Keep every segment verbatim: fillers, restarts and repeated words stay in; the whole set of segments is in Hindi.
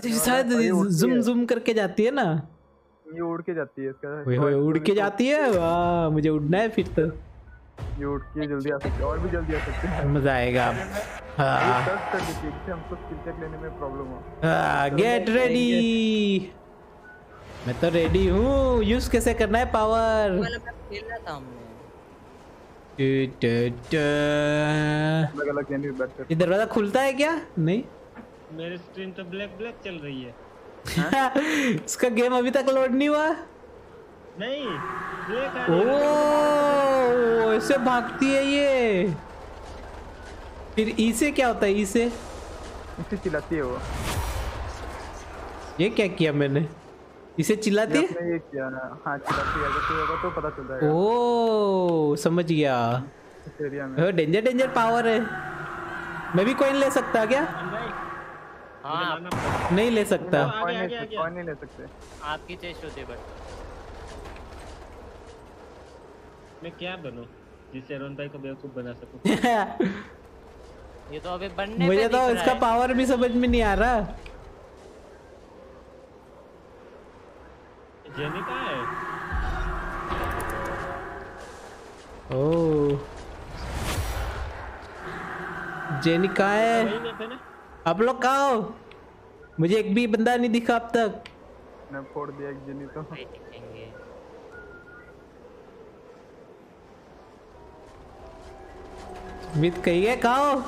अच्छा शायद जूम जूम करके जाती है ना, ये उड़ के जाती है इसका। ओए होए उड़ के जाती है, वाह मुझे उड़ना है फिर तो। ये उड़ के जल्दी आ सकते हैं और भी जल्दी आ सकते हैं, मजा आएगा। हाँ हमको स्किल चेक लेने में प्रॉब्लम हो। हाँ गेट रेडी, मैं तो रेडी हूँ। यूज कैसे करना है पावर? खेल रहा था हमने। ये दरवाजा खुलता है क्या? नहीं मेरी स्क्रीन तो ब्लैक ब्लैक चल रही है। इसका गेम अभी तक लोड नहीं हुआ। नहीं ब्लैक आ रही है। ओह ऐसे भागती है ये। फिर ई से क्या होता है? ई से इसे चिल्लाती है वो। ये क्या किया मैंने? इसे चिल्लाती है? ये किया ना, हाँ चिल्लाती है, अगर होगा तो पता चल जाएगा। ओह समझ गया। इस एरिया में डेंजर डेंजर पावर है। मैं भी कॉइन ले सकता क्या? हाँ नहीं ले सकता। कॉइन नहीं ले सकते, आपकी चॉइस होती है। बट मैं क्या बनूं जिससे रोहन भाई को बेवकूफ बना सकूं? ये तो अभी बनने मुझे तो इसका पावर भी समझ में नहीं आ रहा। जेनी कहाँ है? ओह जेनी कहाँ है? आप लोग कहाँ हो? मुझे एक भी बंदा नहीं दिखा अब तक। मैं फोड़ दिया एक जेनी तो। मित कही है कहाँ हो?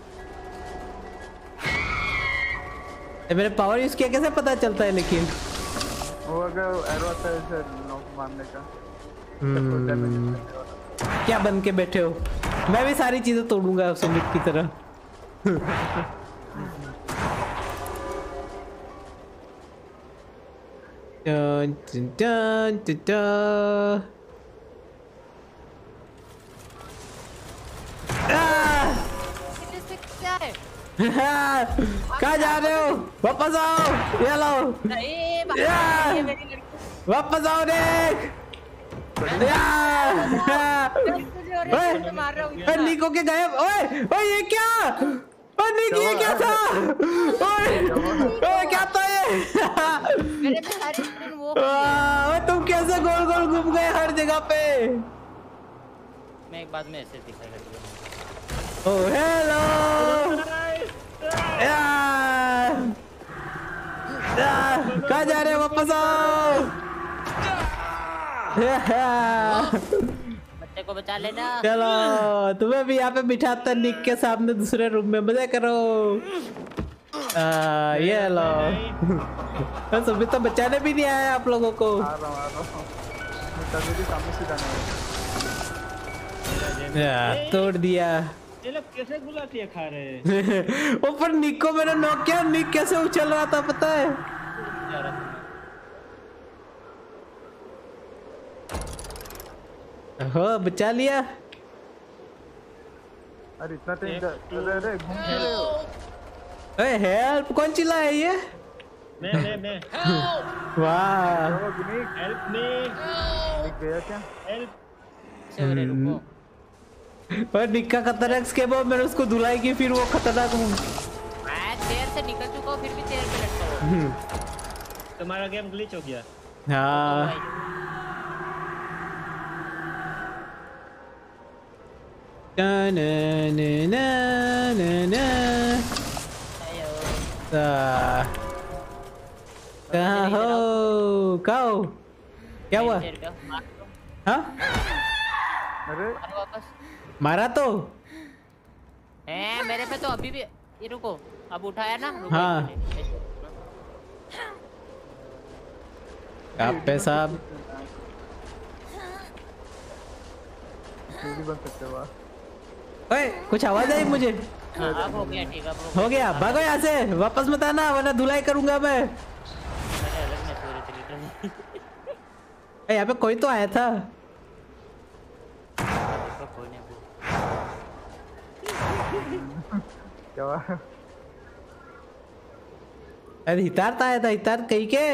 मेरे पावर यूज किया कैसे पता चलता है? लेकिन वो अगर एरो आता है इसे नॉक मारने का। hmm. क्या बन के बैठे हो? मैं भी सारी चीजें तोड़ूंगा सुमित की तरह। Done done done done. कहाँ जा रहे हो? वापस आओ। ये लो। वापस आओ देख। निको के गायब। ओए ओए ये क्या? ओए निको ये क्या था? ओए ओए क्या था ये? ओए तुम कैसे गोल गोल घूम गए हर जगह पे? मैं एक बात में ऐसे दिखा करती हूँ। Oh hello. कहाँ जा रहे हो? वापस आओ। बच्चे को बचा लेना। चलो तुम्हें भी यहाँ पे बिठाता निक के सामने दूसरे रूम में, मजा करो। आ, ये लो। बस अभी तो बचाने भी नहीं आया आप लोगों को। आ रहा हूँ, आ रहा हूँ। सामने से जाना है। तोड़ दिया। ये लोग कैसे गुलाटियाँ खा रहे हैं? ऊपर निक को मैंने नॉक किया, निक कैसे उछल रहा था पता है? हो बचा लिया। अरे इतना तेज। अरे अरे घूम रहे हो। अरे हेल्प कौन चिल्ला है ये? मैं मैं मैं। वाह। Help me. निक गया क्या? हेल्प। चलो रुको। और निक्का खतरनाक स्केप हो, मैंने उसको धुलाई की फिर वो खतरनाक हूँ। मैं चेयर से निकल चुका हूँ फिर भी चेयर पे लटका हूँ। तुम्हारा गेम ग्लिच हो गया। हाँ। ना ना ना ना ना। कहाँ हो? कहाँ हो? क्या हुआ? हाँ? अरे वापस मारा तो है मेरे पे तो अभी भी। ये रुको अब उठाया ना? हाँ आप पे साहब बन सकते हो। ओए कुछ आवाज आई मुझे। हाँ, अब हो गया ठीक है। हो गया। भागो यहाँ से, वापस मत आना वरना धुलाई करूंगा मैं। यहाँ पे कोई तो आया था। क्या हुआ? अरे हितार आया था। हितार कहीं के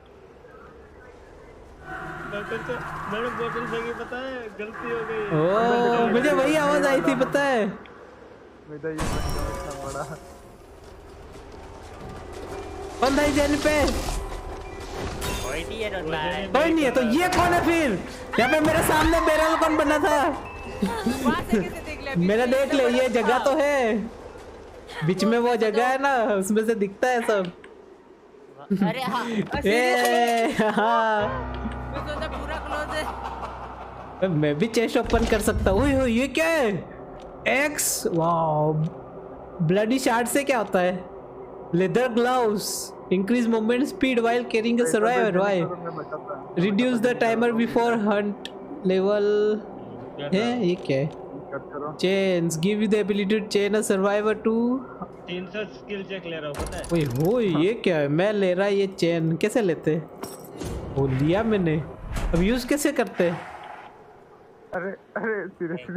मैंने बोतल फेंकी, पता है गलती हो गई। ओ मुझे वही आवाज आई थी पता है। मेरा ये इतना बड़ा कौन था जेन पे? कोई नहीं है रोन भाई। कोई नहीं है तो ये कौन है फिर? यहाँ पे मेरे सामने बैरल कौन बना था? वहाँ से कैसे देख लिया? मेरा देख ले, ये जगह तो है बीच में, वो जगह है ना, उसमें से दिखता है सब। अरे हाँ ए, हाँ। मैं सोचा पूरा क्लोज है। मैं भी चेस्ट ओपन कर सकता हूँ। ओए, ओए, ये क्या है? X, wow. ब्लडी शार्ड से क्या होता है? Leather gloves increase movement speed while carrying a survivor. Why? Reduce the timer before hunt level. है ये क्या है? Chains give you the ability to chain a survivor to. तीन सौ स्किल चेक ले रहा हूँ पता है। ओए होए, ये क्या है? मैं ले रहा ये चेन कैसे लेते? वो लिया मैंने, अब यूज कैसे करते? अरे अरे सीरियसली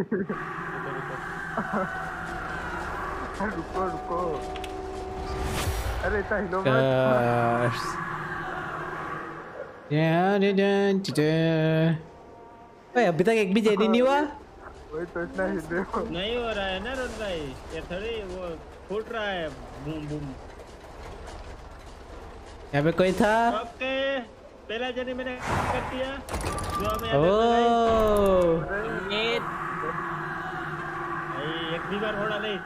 रुको रुको, अरे इतना हिलो मत। ओए अभी तक एक भी जेनी नहीं हुआ। वही तो, इतना हिले नहीं हो रहा है ना रोन भाई, ये थोड़ी वो फूट रहा है बूम बूम। यहाँ पे कोई था? ओके पहला जने मैंने कर दिया जो हमें ओह ये एक भी बार घोड़ा नहीं।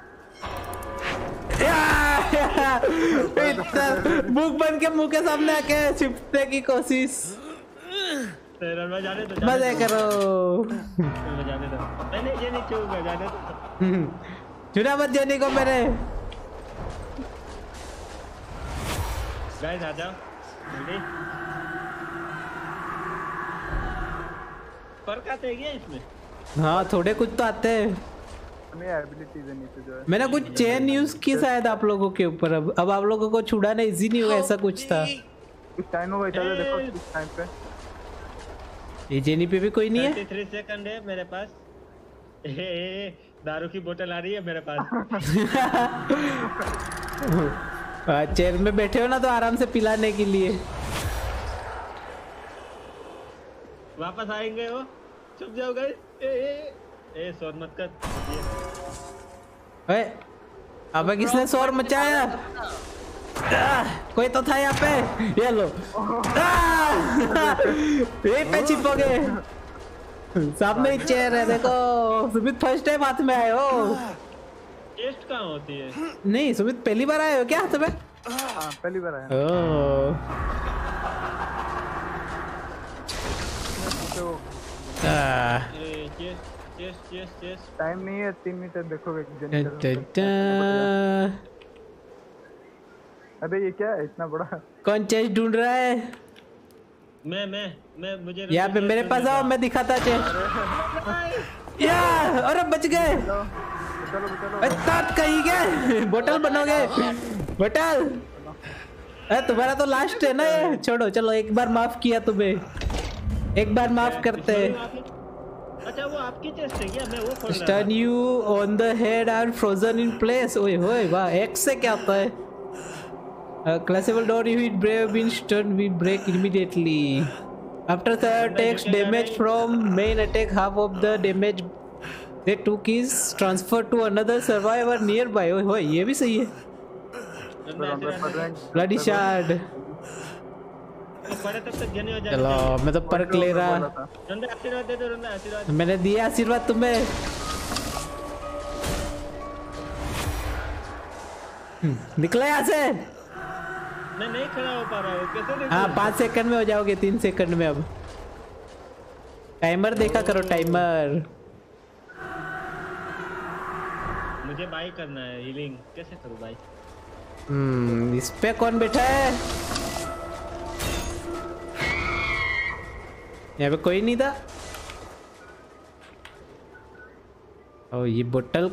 इतना मुंह बन के मुंह के सामने आके छिपने की कोशिश। रोन भाई जाने दो, मजे करो। जाने दो, मैंने ये नहीं छूऊंगा, जाने दो। चुना मत जेनी को मेरे। गाइस आ जाओ जल्दी। फर्क आते हैं क्या इसमें? हाँ थोड़े कुछ तो आते हैं। हमें एबिलिटीज है नीचे जो है। मैंने कुछ चेन यूज की शायद आप लोगों के ऊपर। अब अब आप लोगों को छुड़ाना इजी नहीं होगा, ऐसा कुछ था। इस टाइम में बैठा है, देखो इस टाइम पे ये जेनी पे भी कोई नहीं है। तीस सेकंड है मेरे पास। ए, ए, दारू की बोतल आ रही है मेरे पास। चेयर में बैठे हो ना तो आराम से पिलाने के लिए। वापस आएंगे वो, चुप जाओ गाइस। ए ए ए शोर मत कर। ओए अबे किसने शोर मचाया? आह, कोई तो था यहाँ पे। ये लो ये पे छिपोगे। सामने ही चेयर है देखो। सुमित फर्स्ट टाइम हाथ में आए हो। टेस्ट कहाँ होती है? नहीं सुमित पहली बार आए हो क्या हाथ में? हाँ पहली बार आया। ओह तो ए chase chase chase chase time नहीं है, तीन मिनट देखोगे। अबे ये क्या है इतना बड़ा? कौन चेस्ट ढूंढ रहा है? मैं मैं मैं मुझे यहाँ पे मेरे पास आओ, मैं दिखाता चेस्ट। या अरे बच गए। चलो चलो तात कहीं गए। बोतल बनोगे बोतल? अरे तुम्हारा तो लास्ट है ना ये। छोड़ो चलो, एक बार माफ किया तुम्हें, एक बार माफ करते हैं। अच्छा वो आपकी चेस्ट है क्या? मैं वो खोल रहा Stun you on the head are frozen in place. ओए होए वाह, एक्स से क्या होता है? A classical door you hit brave been stunned will break immediately. After the takes damage from main attack, half of the damage they took is transferred to another survivor nearby. ओए होए ये भी सही है। Bloody shard. पढ़े तब तक जने हो जाए। चलो मैं तो पर्क ले रहा। रंदा आशीर्वाद दे दो, रंदा आशीर्वाद। मैंने दिया आशीर्वाद तुम्हें। निकला यहाँ से। मैं नहीं खड़ा हो पा रहा हूँ, कैसे निकलूं? हाँ पाँच सेकंड में हो जाओगे, तीन सेकंड में। अब टाइमर देखा करो, टाइमर। मुझे बाई करना है, हीलिंग कैसे करूँ बाई? हम्म इस पे कौन बैठा है? यहाँ पे कोई नहीं था। ओ ये बोतल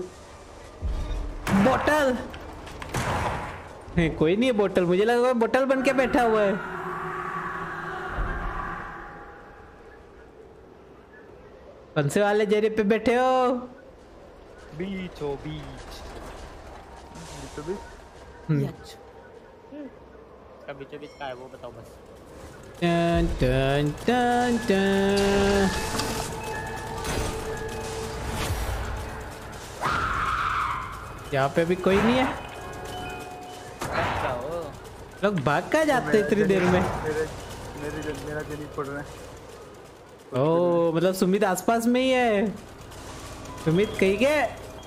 बोतल है, कोई नहीं है बोतल। मुझे लगा कोई बोतल बन के बैठा हुआ है। कौन से वाले जरिए पे बैठे हो? बीच हो बीच बीच बीच इसका बीचों बीच का है वो बताओ बस। Dun, dun, dun, dun. यहाँ पे भी कोई नहीं है। लोग भाग का जाते इतनी देर में। मेरे मेरे मेरा जनी पड़ रहा है। ओ मतलब सुमित आसपास में ही है। सुमित कहीं गए?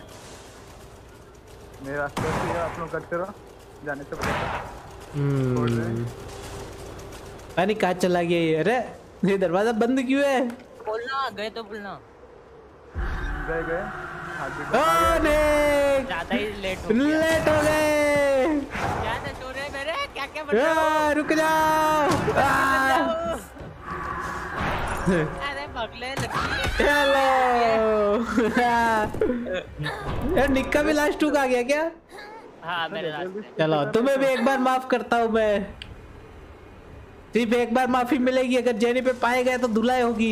मेरे आसपास ही है, आप लोग करते रहो, जाने से पहले। हम्म पानी कहाँ चला गया ये? अरे ये दरवाजा बंद क्यों है? बोलना गए तो बोलना। गए गए ओ नहीं, ज्यादा ही लेट हो गया। लेट हो गए। क्या ना चोर है मेरे, क्या क्या बन रहा आ, रुक जाओ। आ, अरे पगले लड़की। हेलो। यार निक्का भी लास्ट टूक आ गया क्या? हाँ मेरे लास्ट। चलो तुम्हें भी एक बार माफ करता हूँ मैं। सिर्फ एक बार माफी मिलेगी, अगर जेनी पे पाए गए तो धुलाई होगी।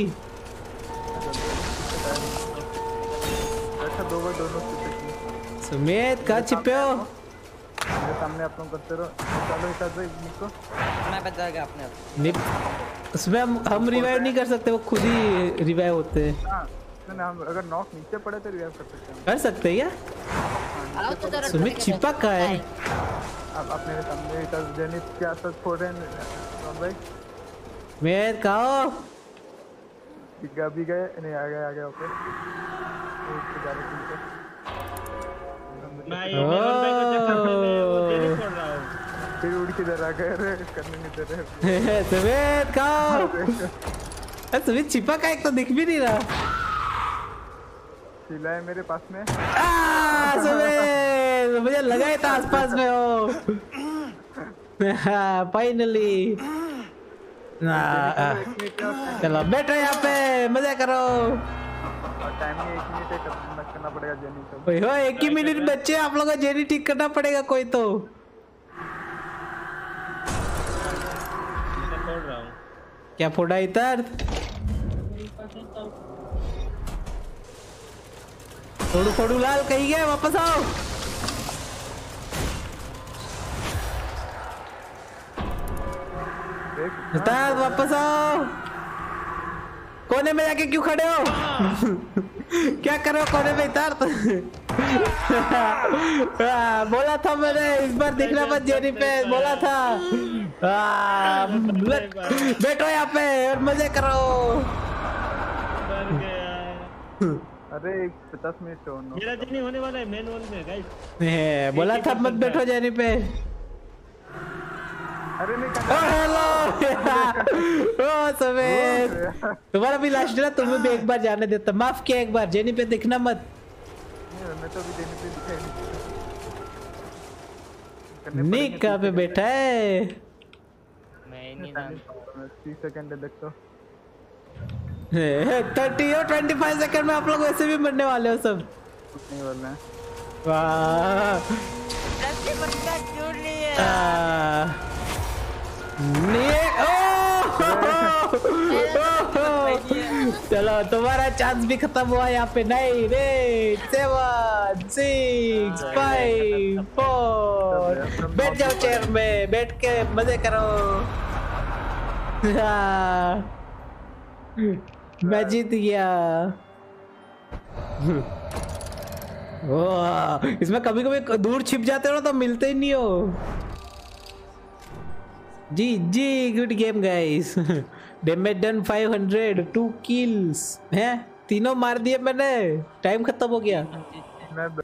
अच्छा दो बार दोनों सुमित कहाँ छिपे हो? मेरे सामने आप लोग करते रहो। चलो इस तरह निको मैं बच जाएगा अपने आप। निप उसमें हम हम रिवाइव नहीं कर सकते, वो खुद ही रिवाइव होते हैं। हाँ ना, हम अगर नॉक नीचे पड़े तो रिवाइव कर सकते हैं। कर सकते हैं क्या? सुमित छिपा कहाँ है? अब आप मेरे सामने इधर जेनी के आसपास फोड़ रहे हैं भाई। मैं कहाँ? दिखा भी गए नहीं, आ गए आ गए ओके। मैं ये मेरे भाई को चक्कर में मैं वो जेनी फोड़ रहा हूँ। फिर उड़ के इधर आ गए, अरे करने नहीं दे रहे। सुमित कहाँ? सुमित छिपा का एक तो दिख भी नहीं रहा। चिल्ला है मेरे पास में। आ, सुमित मुझे लगा ही था आसपास में हो। फाइनली। चलो बैठो यहाँ पे, मजा करो। टाइम में एक मिनट करना पड़ेगा जेनी को। ओए हो एक ही मिनट बच्चे, आप लोगों को जेनी ठीक करना पड़ेगा कोई तो। मैं फोड़ रहा हूँ। क्या फोड़ा इधर? फोड़ू फोड़ू लाल कहीं गए, वापस आओ। इधर वापस आओ। कोने में जाके क्यों खड़े हो? क्या कर रहे हो कोने में इधर? बोला था मैंने इस बार दिखना मत जेनी पे, बोला था। आ, बैठो यहाँ पे और मजे करो। डर गया। अरे पचास मिनट तो मेरा जेनी होने वाला है मेन वन में गाइस। है, बोला था मत बैठो जेनी पे। अरे नहीं ओ हेलो। ओ सुमित तुम्हारा भी लास्ट है, तुम्हें भी एक बार जाने देता, माफ किया एक बार। जेनी पे दिखना मत। मैं तो अभी जेनी पे दिखाई नहीं। निक कहाँ पे बैठा है? मैं नहीं जानता। तीस सेकंड देख तो। थर्टी और ट्वेंटी फाइव सेकंड में आप लोग वैसे भी मरने वाले हो सब। नहीं वाला है। वाह जल्दी बंदा क्यों नहीं है? आ, नहीं चलो तुम्हारा चांस भी खत्म हुआ यहाँ पे। Nine eight seven six five four बैठ जाओ चेयर में, बैठ के मजे करो। मैं जीत गया। वाह इसमें कभी कभी दूर छिप जाते हो ना तो मिलते ही नहीं हो। जी जी good game guys. Damage done five hundred, two kills हैं, तीनों मार दिए मैंने, टाइम खत्म हो गया। मैं